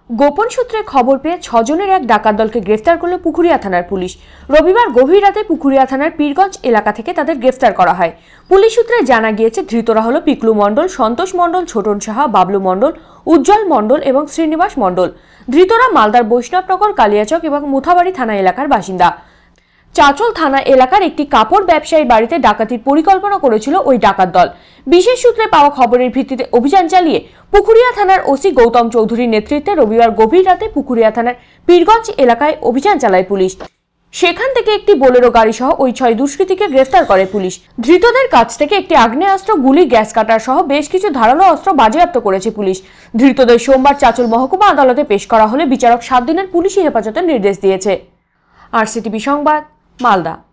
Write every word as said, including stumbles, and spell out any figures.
গোপন সূত্রে খবর পেয়ে ছজনের এক ডাকাত দলকে গ্রেফতার করল পুকুরিয়া থানার পুলিশ। রবিবার গভীর রাতে পুকুরিয়া থানার পীরগঞ্জ এলাকা থেকে তাদের গ্রেফতার করা হয়। পুলিশ সূত্রে জানা গিয়েছে, ধৃতরা হলো পিকলু মণ্ডল, সন্তোষ মণ্ডল, ছোটন সাহা, বাবলু মণ্ডল, উজ্জ্বল মণ্ডল এবং শ্রীনিবাস মণ্ডল। ধৃতরা মালদার বৈষ্ণবনগর, কালিয়াচক এবং মুথাবাড়ি থানা এলাকার বাসিন্দা। চাচল থানা এলাকার একটি কাপড় ব্যবসায়ীর বাড়িতে ডাকাতির পরিকল্পনা করেছিল ওই ডাকাত দল। বিশেষ সূত্রে পাওয়া খবরের ভিত্তিতে অভিযান চালিয়ে পুকুরিয়া থানার ওসি গৌতম চৌধুরীর নেতৃত্বে রবিবার গভীর রাতে পুকুরিয়া থানার পীরগঞ্জ এলাকায় অভিযান চালায় পুলিশ। সেখান থেকে একটি বোলেরো গাড়ি সহ ওই ছয় দুষ্কৃতীকে গ্রেফতার করে পুলিশ। ধৃতদের কাছ থেকে একটি আগ্নেয়াস্ত্র, গুলি, গ্যাস কাটার সহ বেশ কিছু ধারালো অস্ত্র বাজেয়াপ্ত করেছে পুলিশ। ধৃতদের সোমবার চাচল মহকুমা আদালতে পেশ করা হলে বিচারক সাত দিনের পুলিশি হেফাজতের নির্দেশ দিয়েছে। আরসিটিভি সংবাদ, মালদা।